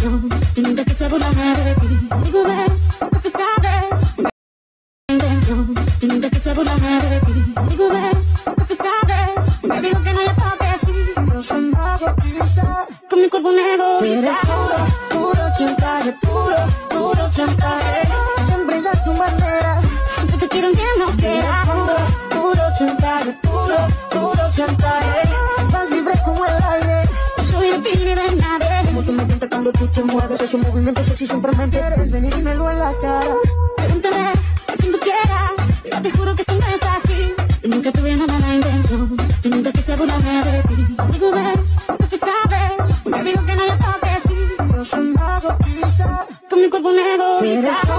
intención, nunca quise burlarme de ti. Conmigo ves, no se sabe. Intención, nunca quise burlarme de ti. Conmigo ves, no se sabe. Me dijo que no le toque así. Pero son masoquista, con mi cuerpo negro. Puro chantaje, puro chantaje. Siempre de tu manera. Yo te quiero que no quiera. Puro chantaje, puro chantaje. Vas libre como el aire. No soy de ti ni de nadie. Como tú me sientes cuando tú te mueves. Esos movimientos sexy siempre me quieres. Ven y dímelo en la cara. Pregúntame cuando quieras. Yo te juro que eso no es así. Yo nunca tuve una mala intención. Yo nunca quise burlarme de ti. Conmigo ves, no se sabe. Me dijo que no le toque así. Pero soy masoquista, con mi cuerpo negro.